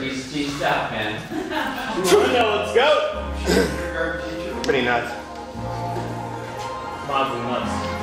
piece of cheese stuff, man. Let's go. Pretty nuts. Mods and nuts.